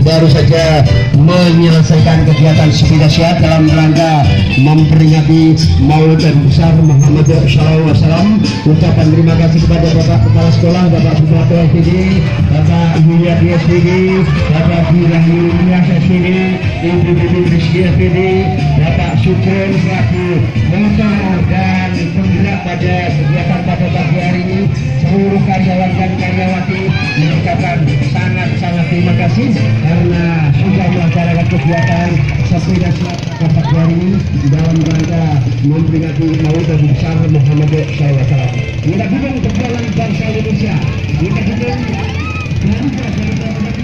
baru saja menyelesaikan kegiatan sepeda sehat dalam rangka memperingati Maulid besar Muhammad Shallallahu Alaihi Wasallam. Ucapan terima kasih kepada Bapak Kepala Sekolah, Bapak Suprato SPD, Bapak Yuliati SPD, Bapak Firahiyunias SPD, Ibu Bibi Rizky SPD, Bapak Sukron selaku motor dan penggerak pada kegiatan pada pagi hari ini. Seluruh karyawan dan karyawati mengucapkan sangat terima kasih karena sudah melaksanakan kegiatan sepeda sehat pada pagi hari ini dalam rangka memperingati Maulid besar Muhammad SAW. Kita dukung untuk jalan bangsa Indonesia. Kita dukung